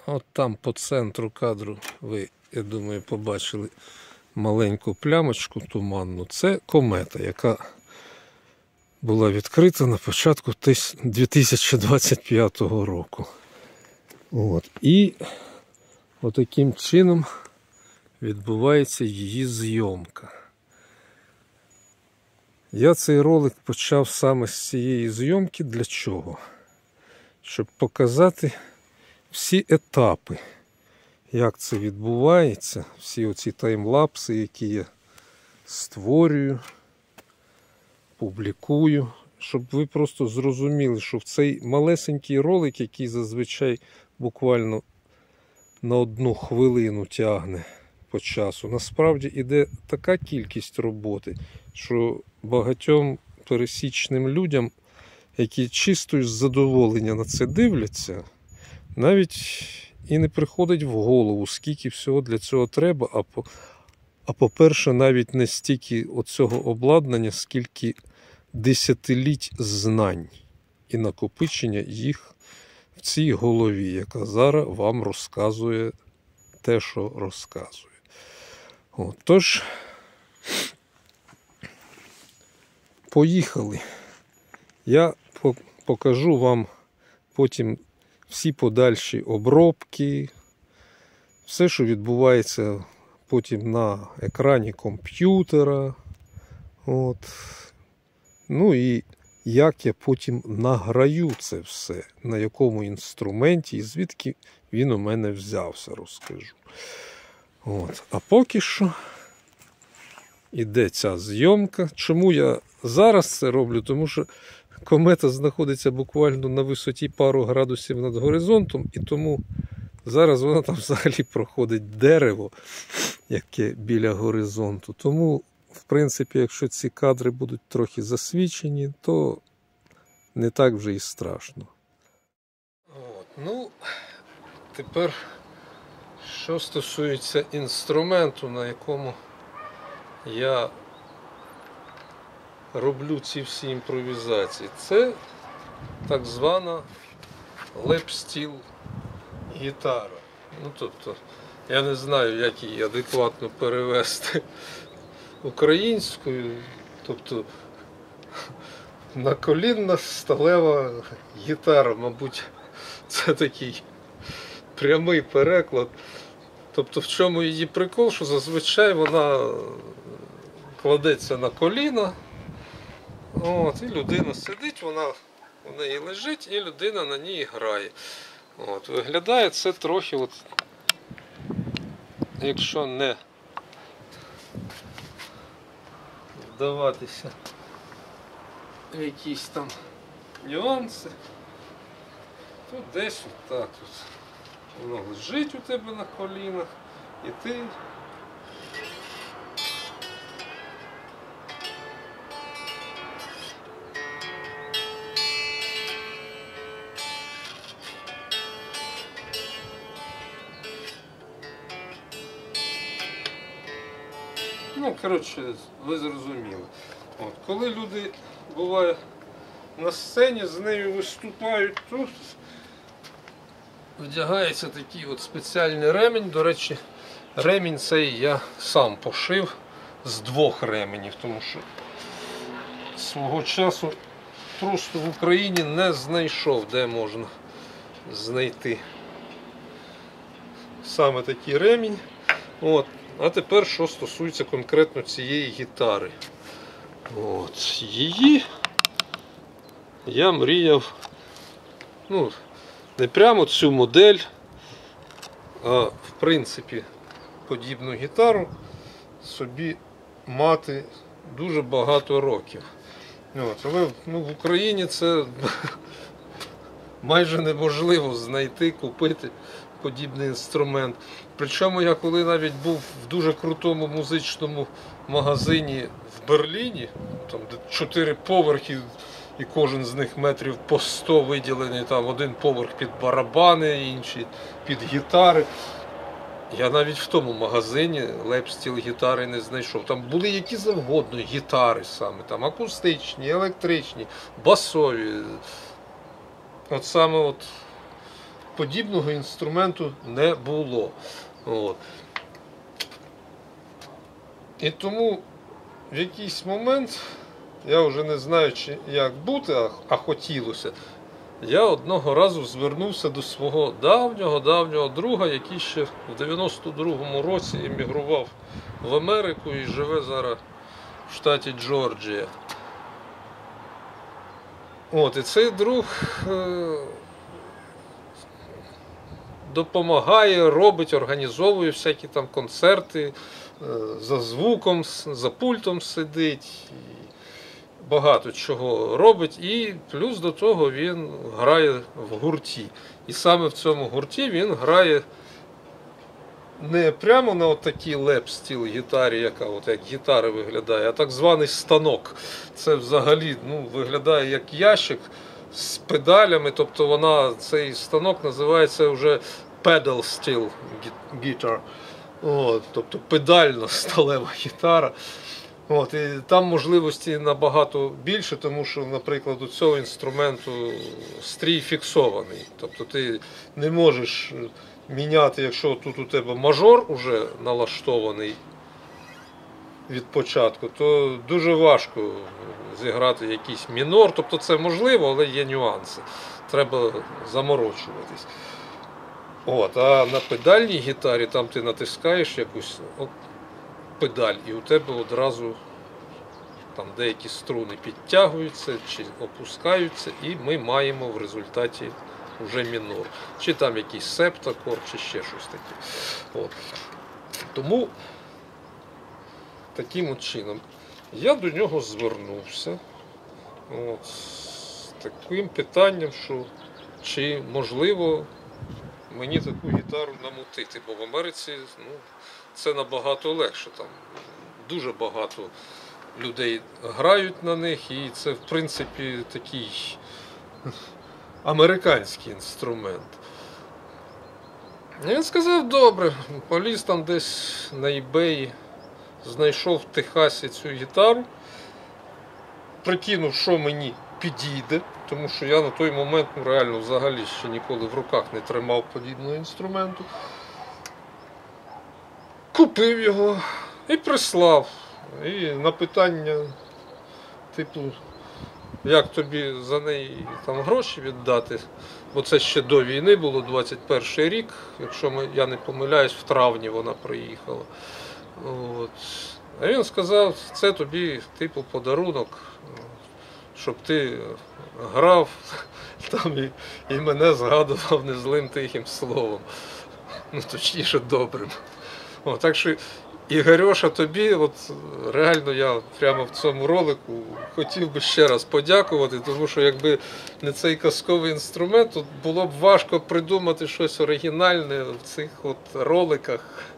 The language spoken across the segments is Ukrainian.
От там по центру кадру ви, я думаю, побачили маленьку плямочку туманну. Це комета, яка була відкрита на початку 2025 року. От. І отаким чином відбувається її зйомка. Я цей ролик почав саме з цієї зйомки. Для чого? Щоб показати всі етапи, як це відбувається, всі оці таймлапси, які я створюю, публікую, щоб ви просто зрозуміли, що в цей малесенький ролик, який зазвичай буквально на 1 хвилину тягне по часу, насправді іде така кількість роботи, що багатьом пересічним людям, які чисто з задоволення на це дивляться, навіть і не приходить в голову, скільки всього для цього треба, а по-перше, навіть не стільки оцього обладнання, скільки десятиліть знань і накопичення їх в цій голові, яка зараз вам розказує те, що розказує. Тож, поїхали. Я покажу вам потім всі подальші обробки, все, що відбувається потім на екрані комп'ютера. Ну і як я потім награю це все, на якому інструменті і звідки він у мене взявся, розкажу. А поки що іде ця зйомка. Чому я зараз це роблю? Тому що комета знаходиться буквально на висоті пару градусів над горизонтом, і тому зараз вона там взагалі проходить дерево, яке біля горизонту. Тому, в принципі, якщо ці кадри будуть трохи засвічені, то не так вже і страшно. Ну, тепер, що стосується інструменту, на якому я роблю ці всі імпровізації. Це так звана леп-стіл гітара. Тобто, я не знаю, як її адекватно перевести українською. Тобто, наколінна сталева гітара, мабуть, це такий прямий переклад. Тобто, в чому її прикол, що зазвичай вона кладеться на коліна, і людина сидить, вона в неї лежить, і людина на ній грає. Виглядає це трохи, якщо не вдаватися в якісь там нюанси, то десь отак воно лежить у тебе на колінах, і ти коротше, ви зрозуміли. Коли люди, буває, на сцені з нею виступають, то вдягається такий спеціальний ремінь. До речі, ремінь цей я сам пошив з 2 ременів, тому що свого часу просто в Україні не знайшов, де можна знайти саме такий ремінь. А тепер, що стосується конкретно цієї гітари. Її я мріяв, не прямо цю модель, а в принципі подібну гітару собі мати дуже багато років. Але в Україні це майже неможливо знайти, купити подібний інструмент. Причому я коли навіть був в дуже крутому музичному магазині в Берліні, там де 4 поверхи, і кожен з них метрів по 100 виділений, там один поверх під барабани, інший під гітари. Я навіть в тому магазині леп-стіл гітари не знайшов. Там були які завгодно гітари саме, там акустичні, електричні, басові. подібного інструменту не було. От. І тому в якийсь момент, я вже не знаю, як бути, а хотілося, я одного разу звернувся до свого давнього друга, який ще в 92-му році емігрував в Америку і живе зараз в штаті Джорджія. От, і цей друг допомагає, робить, організовує всякі там концерти, за звуком, за пультом сидить, багато чого робить, і плюс до того він грає в гурті. І саме в цьому гурті він грає не прямо на отакій леп-стіл гітарі, яка от як гітара виглядає, а так званий станок. Це взагалі виглядає як ящик з педалями, тобто цей станок називається вже pedal steel guitar. От, тобто педально-сталева гітара. От, і там можливості набагато більше, тому що, наприклад, у цього інструменту стрій фіксований. Тобто ти не можеш міняти, якщо тут у тебе мажор уже налаштований від початку, то дуже важко зіграти якийсь мінор. Тобто це можливо, але є нюанси. Треба заморочуватись. От, а на педальній гітарі там ти натискаєш якусь педаль, і у тебе одразу там деякі струни підтягуються чи опускаються, і ми маємо в результаті вже мінор. Чи там якийсь септакорд, чи ще щось таке. От. Тому таким от чином я до нього звернувся з таким питанням, що чи можливо мені таку гітару намутити, бо в Америці це набагато легше. Там дуже багато людей грають на них, і це в принципі такий американський інструмент. І він сказав, добре, поліз там десь на eBay, знайшов в Техасі цю гітару, прикинув, що мені підійде, тому що я на той момент реально взагалі ще ніколи в руках не тримав подібного інструменту. Купив його і прислав. І на питання, типу, як тобі за неї там гроші віддати, бо це ще до війни було, 21 рік, якщо я не помиляюсь, в травні вона приїхала. От. А він сказав, це тобі типу подарунок, щоб ти грав там і мене згадував незлим тихим словом. Точніше, добрим. Так що, Ігорьоша, тобі, реально я прямо в цьому ролику хотів би ще раз подякувати, тому що якби не цей казковий інструмент, то було б важко придумати щось оригінальне в цих роликах,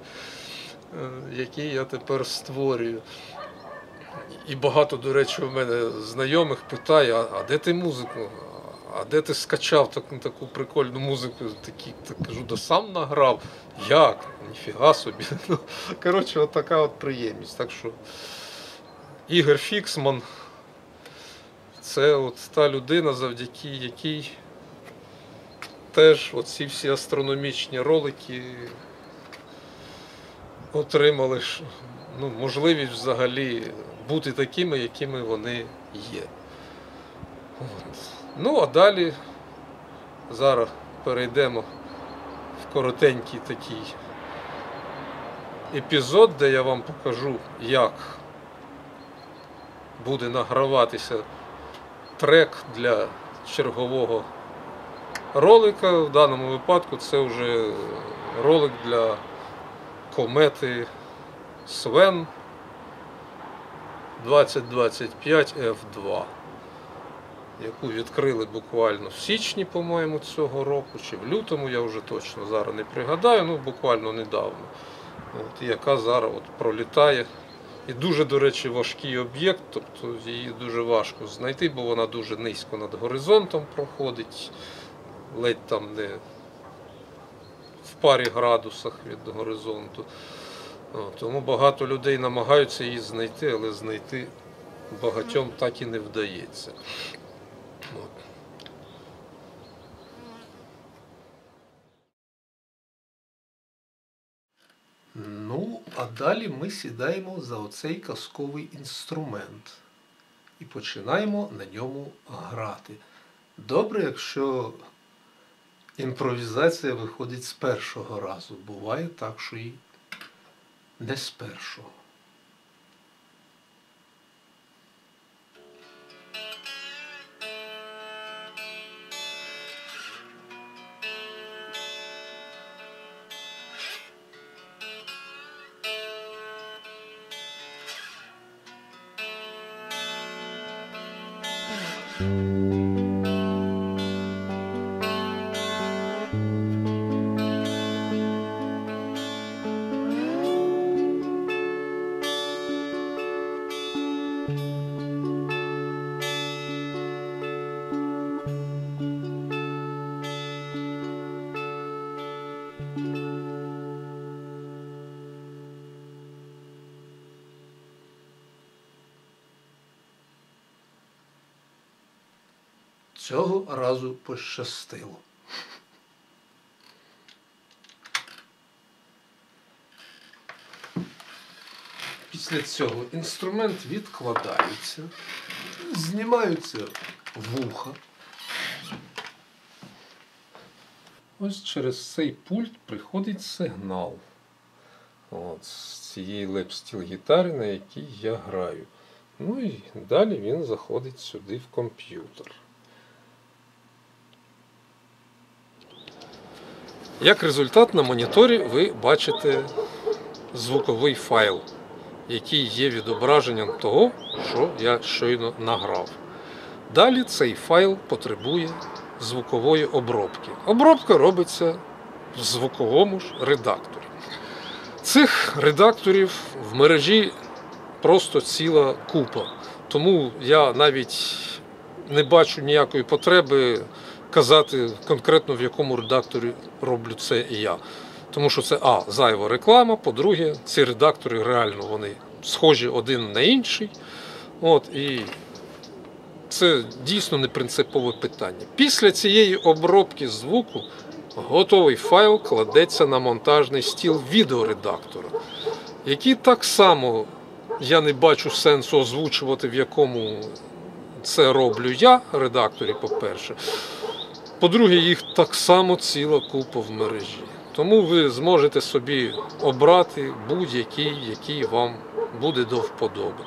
які я тепер створюю. І багато, до речі, у мене знайомих питає, а де ти музику? А де ти скачав таку прикольну музику? Так кажу, да сам награв. Як? Ніфіга собі. Коротше, така приємність. Так що Ігор Фіксман – це та людина, завдяки якій теж оці всі астрономічні ролики отримали можливість взагалі бути такими, якими вони є. А далі зараз перейдемо в коротенький такий епізод, де я вам покажу, як буде награватися трек для чергового ролика. В даному випадку це вже ролик для комети Свен 2025 F2. Яку відкрили буквально в січні, по-моєму, цього року, чи в лютому, я вже точно зараз не пригадаю, буквально недавно. Яка зараз пролітає. І дуже, до речі, важкий об'єкт, тобто її дуже важко знайти, бо вона дуже низько над горизонтом проходить, ледь там не в парі градусах від горизонту. Тому багато людей намагаються її знайти, але знайти багатьом так і не вдається. А далі ми сідаємо за оцей казковий інструмент і починаємо на ньому грати. Добре, якщо імпровізація виходить з першого разу. Буває так, що і не з першого. Цього разу пощастило. Після цього інструмент відкладається, знімаються вуха. Ось через цей пульт приходить сигнал. От, з цієї леп-стіл-гітари, на якій я граю. Ну і далі він заходить сюди в комп'ютер. Як результат, на моніторі ви бачите звуковий файл, який є відображенням того, що я щойно награв. Далі цей файл потребує звукової обробки. Обробка робиться в звуковому ж редакторі. Цих редакторів в мережі просто ціла купа. Тому я навіть не бачу ніякої потреби казати конкретно, в якому редакторі роблю це і я. Тому що це, зайва реклама, по-друге, ці редактори реально вони схожі один на інший. І це дійсно не принципове питання. Після цієї обробки звуку готовий файл кладеться на монтажний стіл відеоредактора, який так само я не бачу сенсу озвучувати, в якому це роблю я, редакторі, по-перше. По-друге, їх так само ціла купа в мережі. Тому ви зможете собі обрати будь-який, який вам буде до вподоби.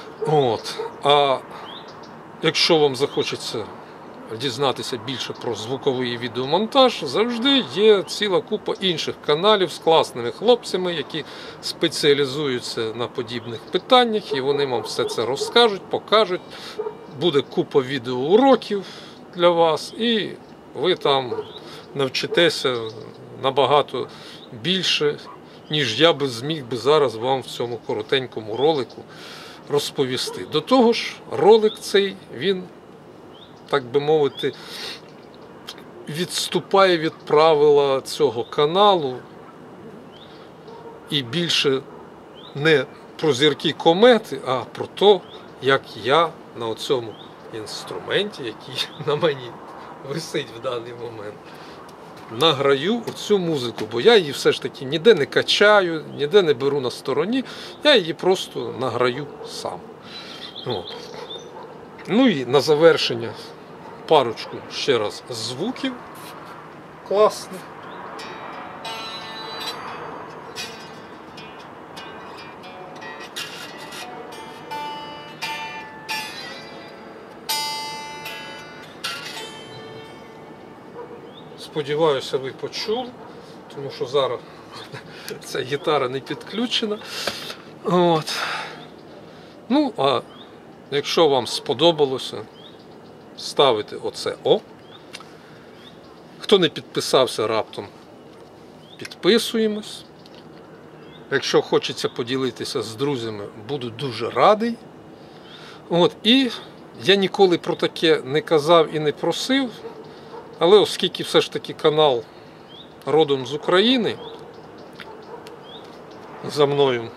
А якщо вам захочеться дізнатися більше про звуковий відеомонтаж, завжди є ціла купа інших каналів з класними хлопцями, які спеціалізуються на подібних питаннях, і вони вам все це розкажуть, покажуть. Буде купа відеоуроків для вас, і ви там навчитеся набагато більше, ніж я би зміг би зараз вам в цьому коротенькому ролику розповісти. До того ж, ролик цей, він, так би мовити, відступає від правила цього каналу і більше не про зірки комети, а про те, як я на цьому інструменті, який на мені висить в даний момент, награю оцю музику, бо я її все ж таки ніде не качаю, ніде не беру на стороні, я її просто награю сам. Ну і на завершення парочку ще раз звуків класних. Сподіваюся, ви почули, тому що зараз ця гітара не підключена. Ну, а якщо вам сподобалося, ставите оце О. Хто не підписався раптом, підписуємось. Якщо хочеться поділитися з друзями, буду дуже радий. І я ніколи про таке не казав і не просив, але оскільки все ж таки канал родом з України, за мною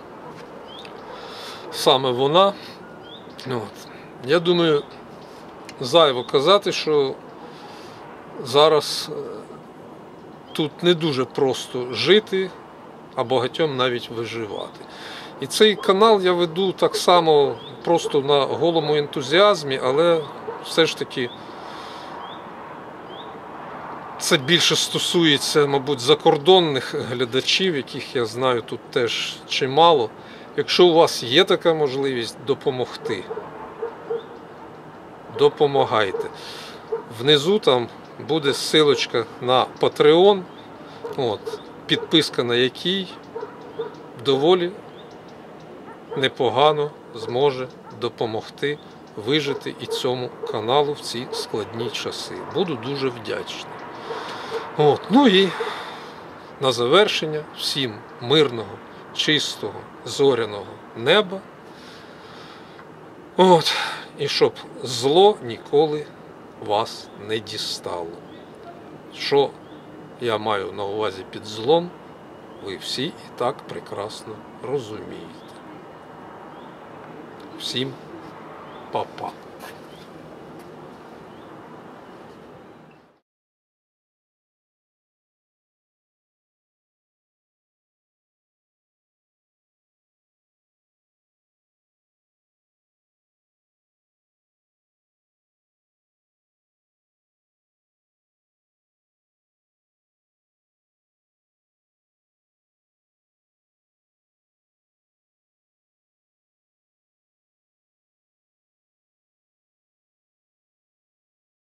саме вона, я думаю, зайво казати, що зараз тут не дуже просто жити а багатьом навіть виживати. І цей канал я веду так само просто на голому ентузіазмі, але все ж таки це більше стосується, мабуть, закордонних глядачів, яких я знаю тут теж чимало. Якщо у вас є така можливість допомогти, допомагайте. Внизу там буде ссылочка на Patreon, підписка на який доволі непогано зможе допомогти вижити і цьому каналу в ці складні часи. Буду дуже вдячний. Ну і на завершення всім мирного, чистого, зоряного неба. І щоб зло ніколи вас не дістало. Що я маю на увазі під злом, ви всі і так прекрасно розумієте. Всім па-па.